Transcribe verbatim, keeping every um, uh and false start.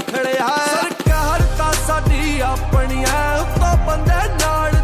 खड़िया सरकार तां साडी अपनी है उत्तों बंदे नाल